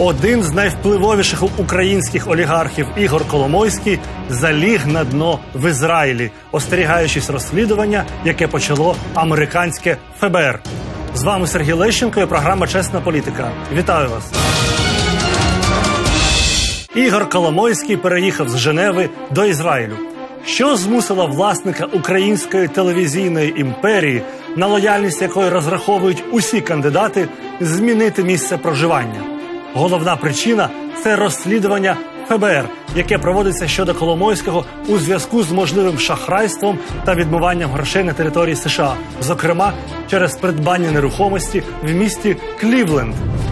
один з найвпливовіших українських олігархів Ігор Коломойський заліг на дно в Ізраїлі, остерігаючись розслідування, яке почало американське ФБР. З вами Сергій Лещенко і програма «Чесна політика». Вітаю вас! Ігор Коломойський переїхав з Женеви до Ізраїлю. Що змусило власника української телевізійної імперії, на лояльність якої розраховують усі кандидати, змінити місце проживання? Головна причина – це розслідування ФБР, яке проводиться щодо Коломойського у зв'язку з можливим шахрайством та відмиванням грошей на території США, зокрема через придбання нерухомості в місті Клівленд.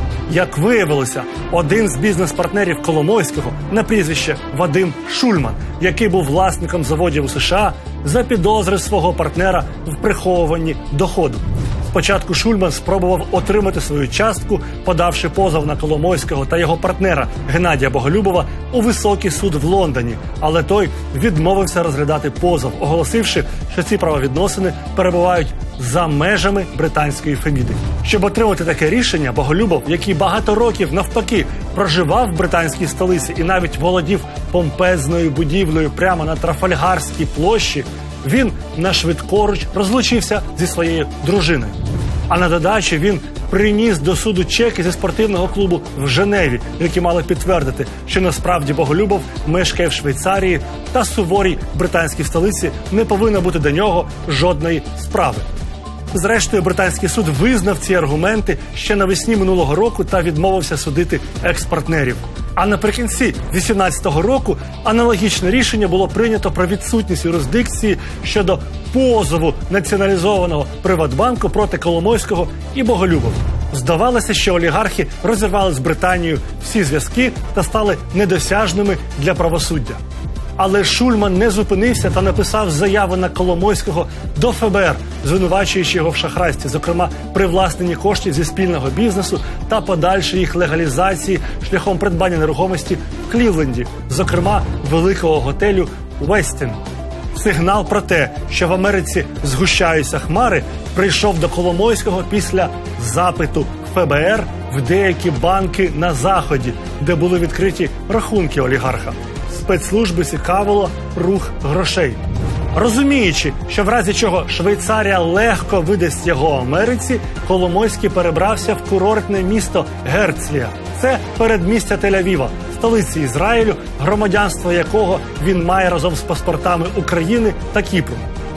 Як виявилося, один з бізнес-партнерів Коломойського на прізвище Вадим Шульман, який був власником заводів у США, запідозрив свого партнера в приховуванні доходу. Спочатку Шульман спробував отримати свою частку, подавши позов на Коломойського та його партнера Геннадія Боголюбова у Високий суд в Лондоні, але той відмовився розглядати позов, оголосивши, що ці правовідносини перебувають за межами британської Феміди. Щоб отримати таке рішення, Боголюбов, який багато років навпаки проживав в британській столиці і навіть володів помпезною будівлею прямо на Трафальгарській площі, він нашвидкоруч розлучився зі своєю дружиною. А на додачу він приніс до суду чеки зі спортивного клубу в Женеві, які мали підтвердити, що насправді Боголюбов мешкає в Швейцарії та суворій британській столиці не повинно бути до нього жодної справи. Зрештою, британський суд визнав ці аргументи ще навесні минулого року та відмовився судити екс-партнерів. А наприкінці 2018 року аналогічне рішення було прийнято про відсутність юрисдикції щодо позову націоналізованого Приватбанку проти Коломойського і Боголюбова. Здавалося, що олігархи розірвали з Британією всі зв'язки та стали недосяжними для правосуддя. Але Шульман не зупинився та написав заяву на Коломойського до ФБР, звинувачуючи його в шахрайстві, зокрема привласненні коштів зі спільного бізнесу та подальшій їх легалізації шляхом придбання нерухомості в Клівленді, зокрема великого готелю «Вестін». Сигнал про те, що в Америці згущаються хмари, прийшов до Коломойського після запиту ФБР в деякі банки на Заході, де були відкриті рахунки олігарха. Спецслужби цікавило рух грошей. Розуміючи, що в разі чого Швейцарія легко видасть його Америці, Коломойський перебрався в курортне місто Герцлія. Це передмістя Тель-Авіва, столиці Ізраїлю, громадянство якого він має разом з паспортами України та Кіпру.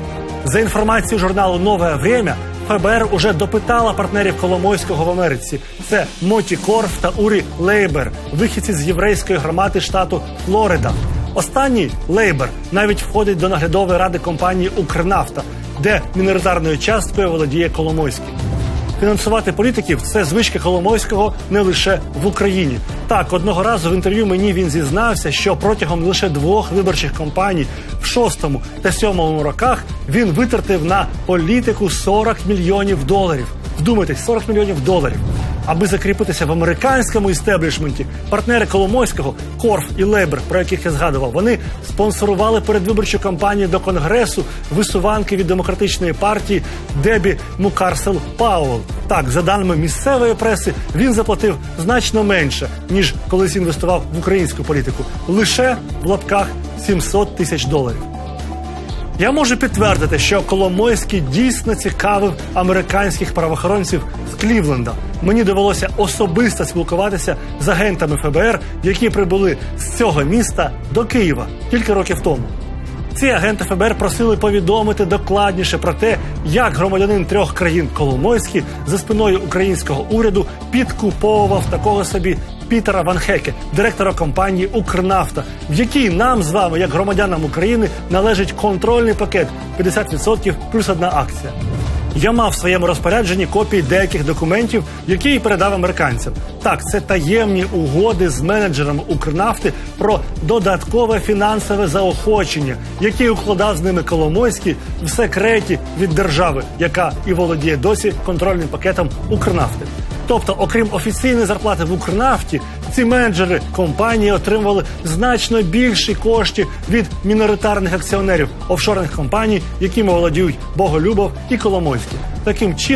За інформацією журналу «Нове время», ФБР уже допитала партнерів Коломойського в Америці. Це Моті Корф та Урі Лейбер, вихідці з єврейської громади штату Флорида. Останній, Лейбер, навіть входить до наглядової ради компанії «Укрнафта», де міноритарною часткою володіє Коломойський. Фінансувати політиків – це звичка Коломойського не лише в Україні. Так, одного разу в інтерв'ю мені він зізнався, що протягом лише 2 виборчих кампаній в 6-му та 7-му роках він витратив на політику $40 мільйонів. Вдумайтесь, $40 мільйонів. Аби закріпитися в американському істеблішменті, партнери Коломойського, Корф і Лейбер, про яких я згадував, вони спонсорували передвиборчу кампанію до Конгресу висуванки від демократичної партії Дебі Мукарсел Пауелл. Так, за даними місцевої преси, він заплатив значно менше, ніж колись інвестував в українську політику. Лише, в лапках, $700 тисяч. Я можу підтвердити, що Коломойський дійсно цікавив американських правоохоронців з Клівленда. Мені довелося особисто спілкуватися з агентами ФБР, які прибули з цього міста до Києва кілька років тому. Ці агенти ФБР просили повідомити докладніше про те, як громадянин 3 країн Коломойський за спиною українського уряду підкуповував такого собі Пітера Ван Хеке, директора компанії «Укрнафта», в якій нам з вами, як громадянам України, належить контрольний пакет 50% плюс 1 акція. Я мав в своєму розпорядженні копії деяких документів, які й передав американцям. Так, це таємні угоди з менеджерами «Укрнафти» про додаткове фінансове заохочення, які укладав з ними Коломойський в секреті від держави, яка і володіє досі контрольним пакетом «Укрнафти». Тобто, окрім офіційної зарплати в «Укрнафті», ці менеджери компанії отримували значно більші кошти від міноритарних акціонерів офшорних компаній, якими володіють Боголюбов і Коломойський. Таким чином,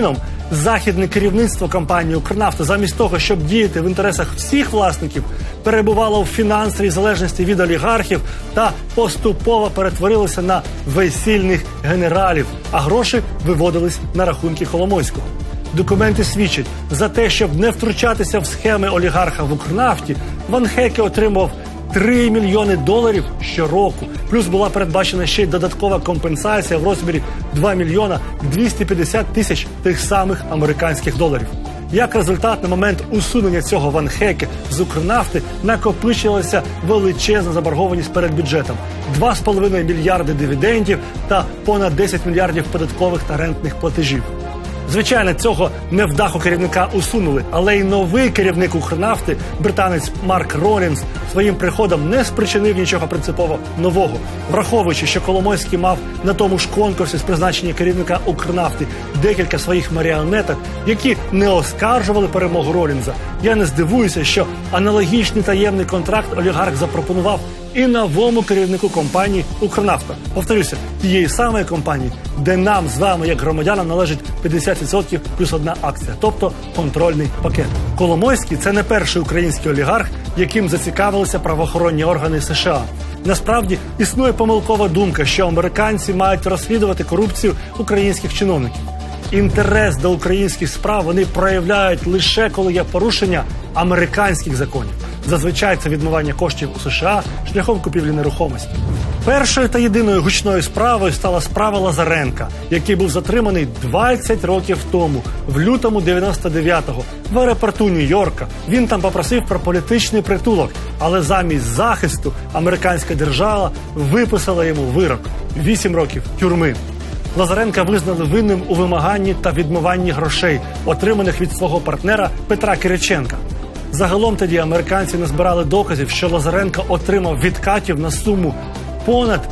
західне керівництво компанії «Укрнафта» замість того, щоб діяти в інтересах всіх власників, перебувало в фінансовій залежності від олігархів та поступово перетворилося на весільних генералів, а гроші виводились на рахунки Коломойського. Документи свідчать, за те, щоб не втручатися в схеми олігарха в «Укрнафті», Ван Хеке отримував $3 мільйони щороку. Плюс була передбачена ще й додаткова компенсація в розмірі $2 мільйона 250 тисяч тих самих американських доларів. Як результат, на момент усунення цього Ван Хеке з «Укрнафти» накопичилася величезна заборгованість перед бюджетом – 2,5 мільярди дивідендів та понад 10 мільярдів податкових та рентних платежів. Звичайно, цього невдаху керівника усунули, але й новий керівник «Укрнафти», британець Марк Ролінс, своїм приходом не спричинив нічого принципово нового. Враховуючи, що Коломойський мав на тому ж конкурсі з призначення керівника «Укрнафти» декілька своїх маріонеток, які не оскаржували перемогу Ролінза, я не здивуюся, що аналогічний таємний контракт олігарх запропонував і новому керівнику компанії «Укрнафта». Повторюся, тієї самої компанії, де нам з вами, як громадянам, належить 50% плюс одна акція, тобто контрольний пакет. Коломойський – це не перший український олігарх, яким зацікавилися правоохоронні органи США. Насправді, існує помилкова думка, що американці мають розслідувати корупцію українських чиновників. Інтерес до українських справ вони проявляють лише коли є порушення американських законів. Зазвичай це відмивання коштів у США шляхом купівлі нерухомості. Першою та єдиною гучною справою стала справа Лазаренка, який був затриманий 20 років тому, в лютому 99-го, в аеропорту Нью-Йорка. Він там попросив про політичний притулок, але замість захисту американська держава виписала йому вирок – 8 років тюрми. Лазаренка визнали винним у вимаганні та відмиванні грошей, отриманих від свого партнера Петра Кириченка. Загалом тоді американці назбирали доказів, що Лазаренко отримав відкатів на суму понад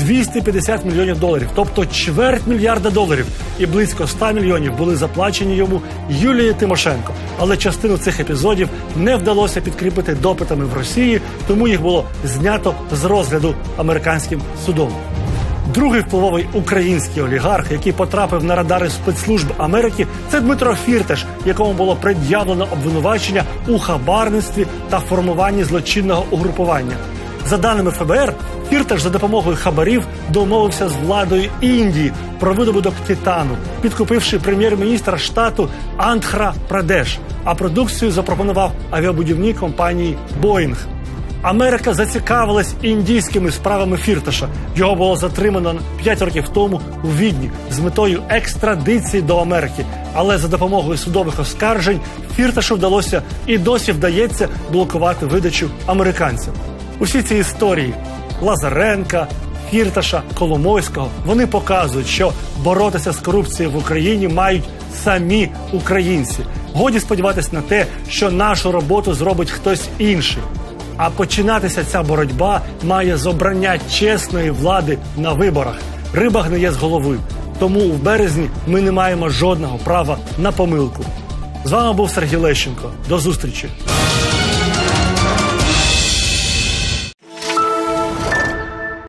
$250 мільйонів, тобто $250 мільярда, і близько 100 мільйонів були заплачені йому Юлією Тимошенко. Але частину цих епізодів не вдалося підкріпити допитами в Росії, тому їх було знято з розгляду американським судом. Другий впливовий український олігарх, який потрапив на радари спецслужб Америки, це Дмитро Фірташ, якому було пред'явлено обвинувачення у хабарництві та формуванні злочинного угрупування. За даними ФБР, Фірташ за допомогою хабарів домовився з владою Індії про видобуток титану, підкупивши прем'єр-міністра штату Андхра-Прадеш, а продукцію запропонував авіабудівній компанії «Боїнг». Америка зацікавилась індійськими справами Фірташа. Його було затримано 5 років тому у Відні з метою екстрадиції до Америки. Але за допомогою судових оскаржень Фірташу вдалося і досі вдається блокувати видачу американцям. Усі ці історії Лазаренка, Фірташа, Коломойського, вони показують, що боротися з корупцією в Україні мають самі українці. Годі сподіватися на те, що нашу роботу зробить хтось інший. А починатися ця боротьба має з обрання чесної влади на виборах. Риба гниє з голови. Тому в березні ми не маємо жодного права на помилку. З вами був Сергій Лещенко. До зустрічі.